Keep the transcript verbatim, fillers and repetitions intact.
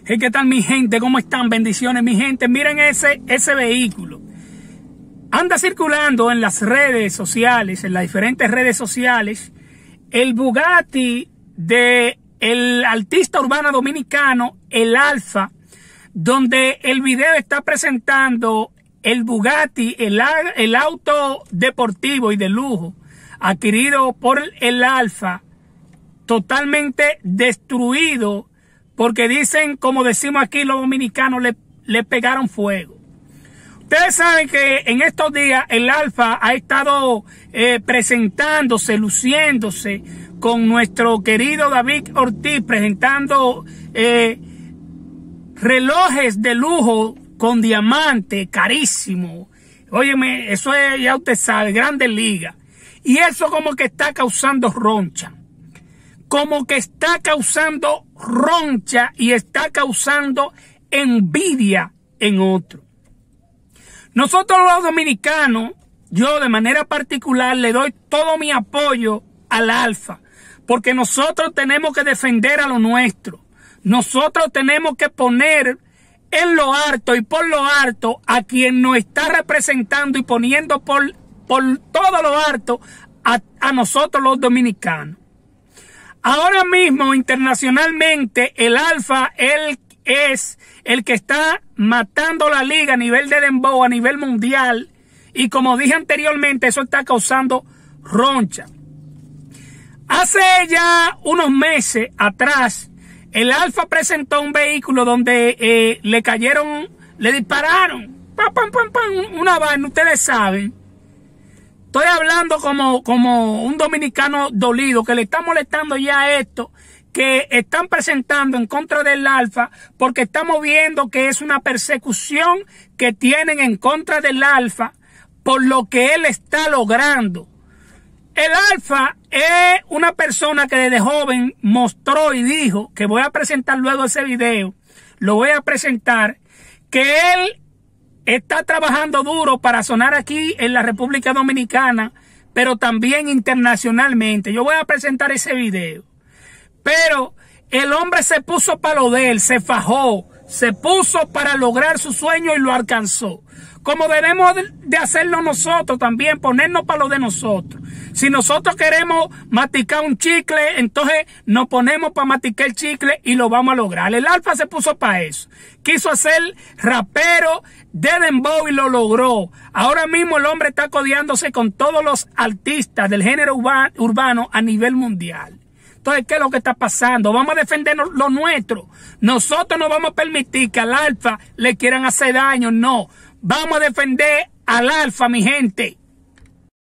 Hey, ¿qué tal mi gente? ¿Cómo están? Bendiciones mi gente. Miren ese, ese vehículo. Anda circulando en las redes sociales, en las diferentes redes sociales, el Bugatti de el artista urbano dominicano, el Alfa, donde el video está presentando el Bugatti, el, el auto deportivo y de lujo, adquirido por el Alfa, totalmente destruido, porque dicen, como decimos aquí los dominicanos, le, le pegaron fuego. Ustedes saben que en estos días el Alfa ha estado eh, presentándose, luciéndose con nuestro querido David Ortiz, presentando eh, relojes de lujo con diamante, carísimo. Óyeme, eso es, ya usted sabe, Grandes Ligas. Y eso como que está causando roncha. Como que está causando roncha y está causando envidia en otro. Nosotros los dominicanos, yo de manera particular le doy todo mi apoyo al Alfa, porque nosotros tenemos que defender a lo nuestro. Nosotros tenemos que poner en lo alto y por lo alto a quien nos está representando y poniendo por, por todo lo alto a, a nosotros los dominicanos. Ahora mismo, internacionalmente, el Alfa él es el que está matando la liga a nivel de dembow, a nivel mundial. Y como dije anteriormente, eso está causando roncha. Hace ya unos meses atrás, el Alfa presentó un vehículo donde eh, le cayeron, le dispararon, pam, pam, pam, pam, una vaina, ustedes saben. Estoy hablando como, como un dominicano dolido que le está molestando ya esto que están presentando en contra del Alfa, porque estamos viendo que es una persecución que tienen en contra del Alfa por lo que él está logrando. El Alfa es una persona que desde joven mostró y dijo, que voy a presentar luego ese video, lo voy a presentar, que él está trabajando duro para sonar aquí en la República Dominicana, pero también internacionalmente. Yo voy a presentar ese video. Pero el hombre se puso para lo de él, se fajó, se puso para lograr su sueño y lo alcanzó. Como debemos de hacerlo nosotros también, ponernos para lo de nosotros. Si nosotros queremos masticar un chicle, entonces nos ponemos para masticar el chicle y lo vamos a lograr. El Alfa se puso para eso. Quiso hacer rapero de dembow y lo logró. Ahora mismo el hombre está codeándose con todos los artistas del género urbano a nivel mundial. Entonces, ¿qué es lo que está pasando? Vamos a defender lo nuestro. Nosotros no vamos a permitir que al Alfa le quieran hacer daño, no. Vamos a defender al Alfa, mi gente.